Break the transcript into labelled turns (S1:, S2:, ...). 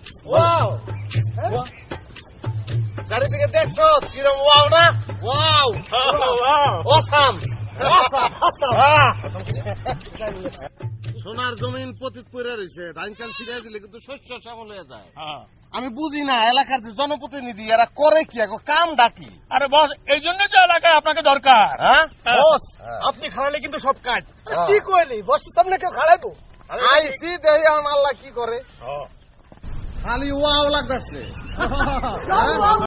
S1: Wow চারিদিকে দেখছো কিরম ওয়াও না ওয়াও অসাম সোনার জমিন পতিত পড়ে রয়েছে ধান চাল ছিড়ে দিলে কিন্তু শস্য শ্যামল হয়ে যায়। আমি বুঝি না এলাকার যে জনপ্রতিনিধি এরা করে কি কাম ডাকি।
S2: আরে বস এই জন্য তো এলাকায় আপনাকে দরকার।
S1: বস আপনি খাড়ালে কিন্তু সব কাজ কি কইলি বস সামনে কেউ খাড়াইবো আইসি দেই আল্লাহ কি করে খালি ওয়াও লাগতেছে।